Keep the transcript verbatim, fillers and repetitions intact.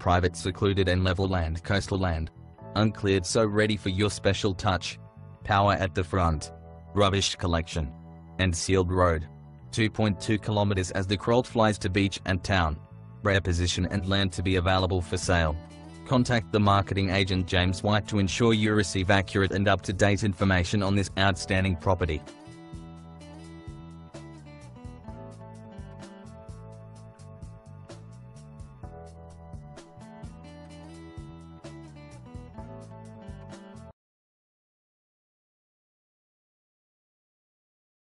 private, secluded and level land, coastal land. Uncleared, so ready for your special touch. Power at the front. Rubbish collection. And sealed road. two point two kilometers as the crow flies to beach and town. Rare position and land to be available for sale. Contact the marketing agent James White to ensure you receive accurate and up-to-date information on this outstanding property.